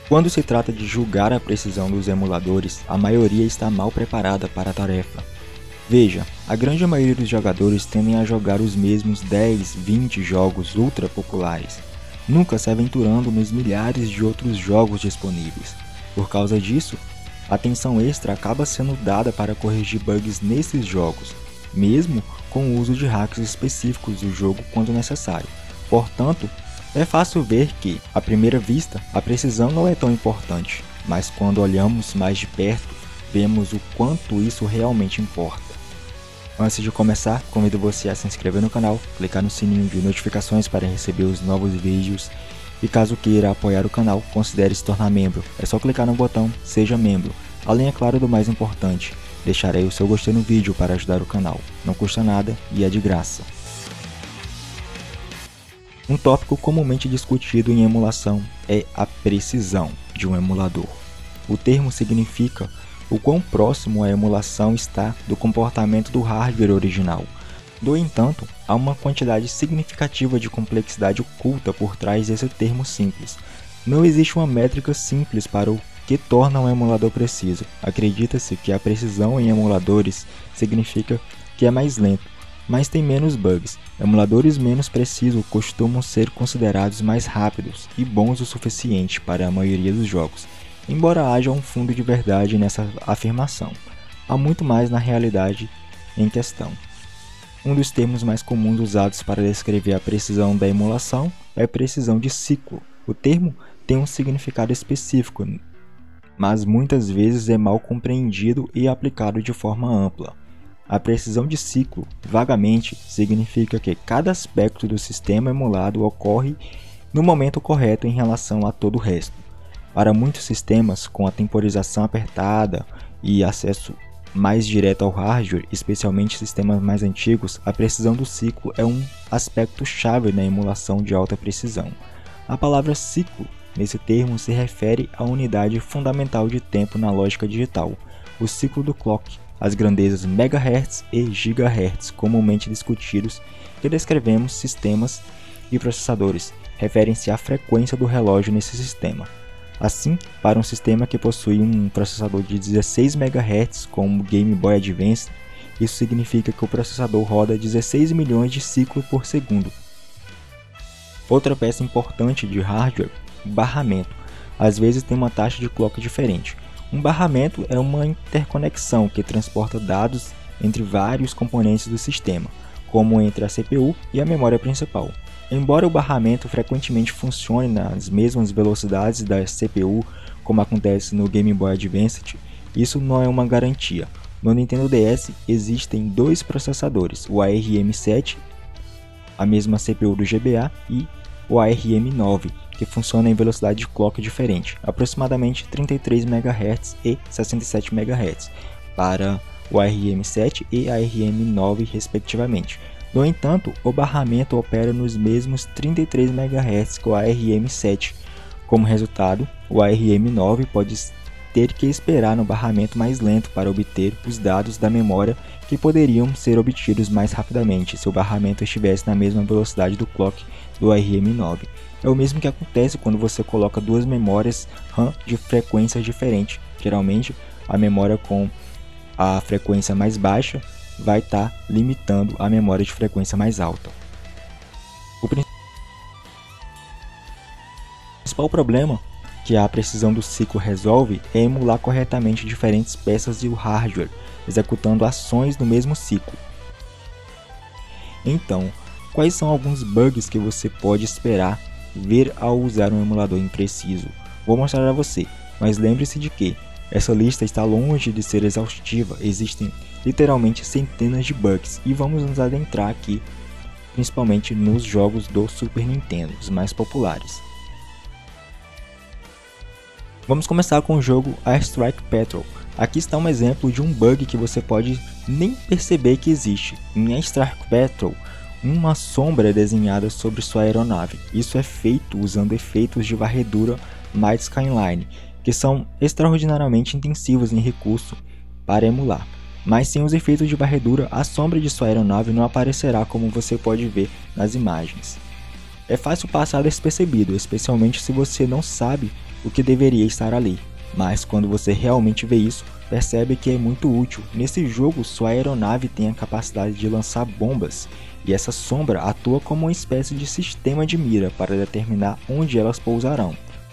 Quando se trata de julgar a precisão dos emuladores, a maioria está mal preparada para a tarefa. Veja, a grande maioria dos jogadores tendem a jogar os mesmos 10, 20 jogos ultra populares, nunca se aventurando nos milhares de outros jogos disponíveis. Por causa disso, atenção extra acaba sendo dada para corrigir bugs nesses jogos, mesmo com o uso de hacks específicos do jogo quando necessário. Portanto, é fácil ver que, à primeira vista, a precisão não é tão importante, mas quando olhamos mais de perto, vemos o quanto isso realmente importa. Antes de começar, convido você a se inscrever no canal, clicar no sininho de notificações para receber os novos vídeos e caso queira apoiar o canal, considere se tornar membro. É só clicar no botão Seja Membro. Além, é claro, do mais importante, deixarei o seu gostei no vídeo para ajudar o canal. Não custa nada e é de graça. Um tópico comumente discutido em emulação é a precisão de um emulador. O termo significa o quão próximo a emulação está do comportamento do hardware original. No entanto, há uma quantidade significativa de complexidade oculta por trás desse termo simples. Não existe uma métrica simples para o que torna um emulador preciso. Acredita-se que a precisão em emuladores significa que é mais lento, mas tem menos bugs. Emuladores menos precisos costumam ser considerados mais rápidos e bons o suficiente para a maioria dos jogos. Embora haja um fundo de verdade nessa afirmação, há muito mais na realidade em questão. Um dos termos mais comuns usados para descrever a precisão da emulação é precisão de ciclo. O termo tem um significado específico, mas muitas vezes é mal compreendido e aplicado de forma ampla. A precisão de ciclo, vagamente, significa que cada aspecto do sistema emulado ocorre no momento correto em relação a todo o resto. Para muitos sistemas, com a temporização apertada e acesso mais direto ao hardware, especialmente sistemas mais antigos, a precisão do ciclo é um aspecto chave na emulação de alta precisão. A palavra ciclo, nesse termo, se refere à unidade fundamental de tempo na lógica digital, o ciclo do clock, as grandezas MHz e GHz comumente discutidos que descrevemos sistemas e processadores, referem-se à frequência do relógio nesse sistema. Assim, para um sistema que possui um processador de 16 MHz como o Game Boy Advance, isso significa que o processador roda 16 milhões de ciclos por segundo. Outra peça importante de hardware, o barramento, às vezes tem uma taxa de clock diferente. Um barramento é uma interconexão que transporta dados entre vários componentes do sistema, como entre a CPU e a memória principal. Embora o barramento frequentemente funcione nas mesmas velocidades da CPU, como acontece no Game Boy Advance, isso não é uma garantia. No Nintendo DS existem dois processadores, o ARM7, a mesma CPU do GBA, e o ARM9, que funciona em velocidade de clock diferente, aproximadamente 33 MHz e 67 MHz, para o ARM7 e ARM9 respectivamente. No entanto, o barramento opera nos mesmos 33 MHz que o ARM7. Como resultado, o ARM9 pode ter que esperar no barramento mais lento para obter os dados da memória que poderiam ser obtidos mais rapidamente se o barramento estivesse na mesma velocidade do clock do ARM9. É o mesmo que acontece quando você coloca duas memórias RAM de frequências diferentes. Geralmente, a memória com a frequência mais baixa vai estar limitando a memória de frequência mais alta. O principal problema que a precisão do ciclo resolve é emular corretamente diferentes peças do hardware, executando ações no mesmo ciclo. Então, quais são alguns bugs que você pode esperar ver ao usar um emulador impreciso? Vou mostrar a você, mas lembre-se de que essa lista está longe de ser exaustiva, existem literalmente centenas de bugs e vamos nos adentrar aqui, principalmente nos jogos do Super Nintendo, os mais populares. Vamos começar com o jogo Air Strike Patrol. Aqui está um exemplo de um bug que você pode nem perceber que existe. Em Air Strike Patrol, uma sombra é desenhada sobre sua aeronave. Isso é feito usando efeitos de varredura Night Skyline, que são extraordinariamente intensivos em recurso para emular. Mas sem os efeitos de varredura, a sombra de sua aeronave não aparecerá como você pode ver nas imagens. É fácil passar despercebido, especialmente se você não sabe o que deveria estar ali, mas quando você realmente vê isso, percebe que é muito útil. Nesse jogo, sua aeronave tem a capacidade de lançar bombas, e essa sombra atua como uma espécie de sistema de mira para determinar onde elas pousarão.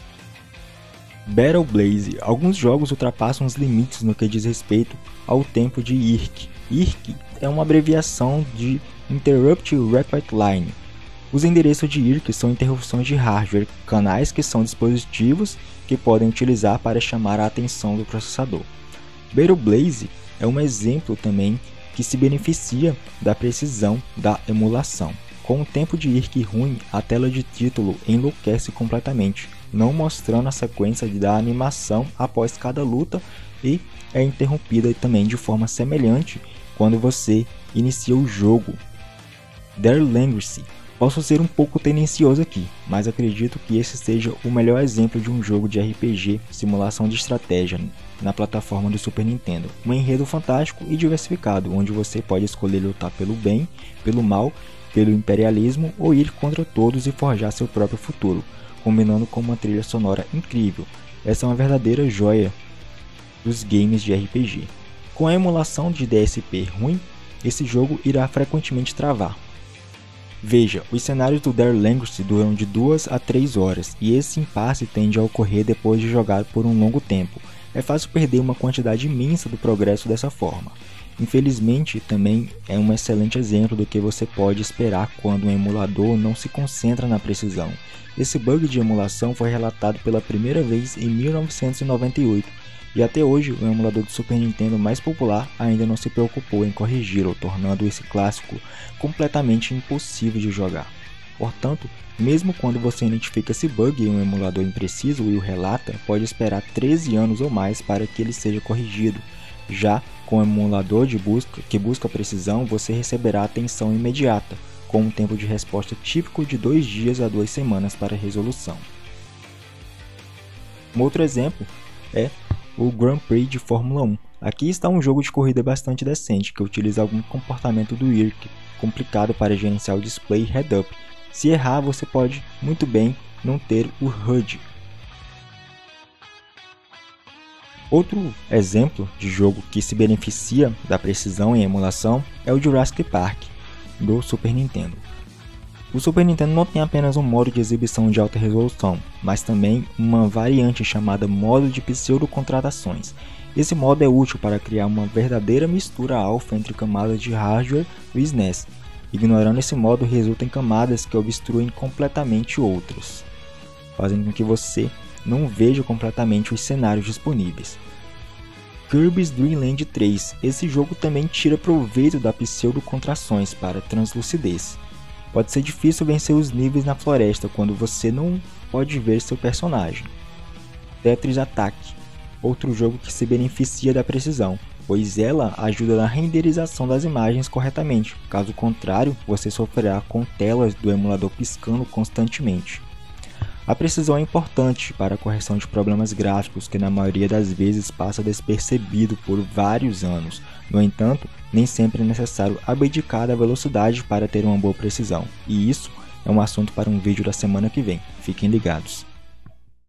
Battle Blaze. Alguns jogos ultrapassam os limites no que diz respeito ao tempo de IRQ. IRQ é uma abreviação de Interrupt Repeat Line. Os endereços de IRQ são interrupções de hardware, canais que são dispositivos que podem utilizar para chamar a atenção do processador. Battle Blaze é um exemplo também que se beneficia da precisão da emulação. Com o tempo de IRQ ruim, a tela de título enlouquece completamente, não mostrando a sequência da animação após cada luta, e é interrompida também de forma semelhante quando você inicia o jogo. Der Language. Posso ser um pouco tendencioso aqui, mas acredito que esse seja o melhor exemplo de um jogo de RPG, simulação de estratégia, na plataforma do Super Nintendo. Um enredo fantástico e diversificado, onde você pode escolher lutar pelo bem, pelo mal, pelo imperialismo ou ir contra todos e forjar seu próprio futuro, combinando com uma trilha sonora incrível. Essa é uma verdadeira joia dos games de RPG. Com a emulação de DSP ruim, esse jogo irá frequentemente travar. Veja, os cenários do Der Language duram de 2 a 3 horas, e esse impasse tende a ocorrer depois de jogar por um longo tempo. É fácil perder uma quantidade imensa do progresso dessa forma. Infelizmente, também é um excelente exemplo do que você pode esperar quando um emulador não se concentra na precisão. Esse bug de emulação foi relatado pela primeira vez em 1998, e até hoje o emulador do Super Nintendo mais popular ainda não se preocupou em corrigi-lo, tornando esse clássico completamente impossível de jogar. Portanto, mesmo quando você identifica esse bug em um emulador impreciso e o relata, pode esperar 13 anos ou mais para que ele seja corrigido. Já com o emulador que busca precisão, você receberá atenção imediata, com um tempo de resposta típico de 2 dias a 2 semanas para resolução. Um outro exemplo é o Grand Prix de Fórmula 1. Aqui está um jogo de corrida bastante decente, que utiliza algum comportamento do IRQ, complicado para gerenciar o display head-up. Se errar, você pode muito bem não ter o HUD. Outro exemplo de jogo que se beneficia da precisão em emulação é o Jurassic Park, do Super Nintendo. O Super Nintendo não tem apenas um modo de exibição de alta resolução, mas também uma variante chamada modo de pseudo-contratações. Esse modo é útil para criar uma verdadeira mistura alfa entre camadas de hardware do SNES. Ignorando esse modo, resulta em camadas que obstruem completamente outras, fazendo com que você não veja completamente os cenários disponíveis. Kirby's Dream Land 3. Esse jogo também tira proveito da pseudo-contrações para translucidez. Pode ser difícil vencer os níveis na floresta quando você não pode ver seu personagem. Tetris Attack. Outro jogo que se beneficia da precisão, pois ela ajuda na renderização das imagens corretamente. Caso contrário, você sofrerá com telas do emulador piscando constantemente. A precisão é importante para a correção de problemas gráficos que na maioria das vezes passa despercebido por vários anos. No entanto, nem sempre é necessário abdicar da velocidade para ter uma boa precisão, e isso é um assunto para um vídeo da semana que vem. Fiquem ligados.